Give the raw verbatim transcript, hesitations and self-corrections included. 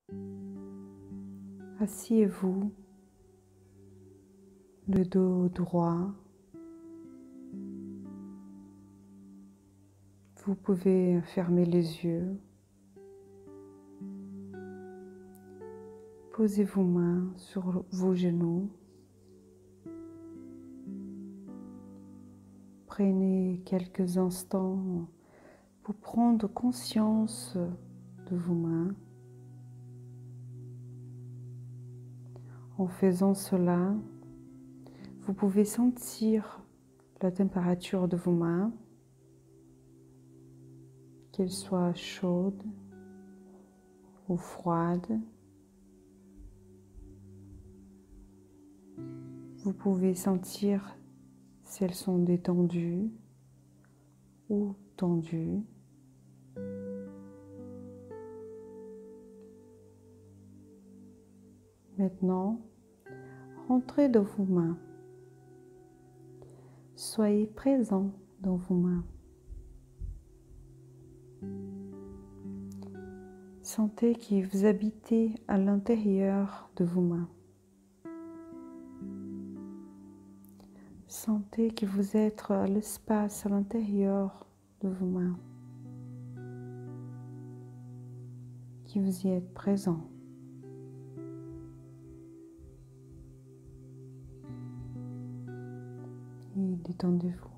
Asseyez-vous, le dos droit. Vous pouvez fermer les yeux. Posez vos mains sur vos genoux. Prenez quelques instants pour prendre conscience de vos mains. En faisant cela, vous pouvez sentir la température de vos mains, qu'elle soit chaude ou froide. Vous pouvez sentir si elles sont détendues ou tendues. Maintenant, rentrez dans vos mains. Soyez présent dans vos mains. Sentez que vous habitez à l'intérieur de vos mains. Sentez que vous êtes à l'espace à l'intérieur de vos mains. Que vous y êtes présent. Et détendez-vous.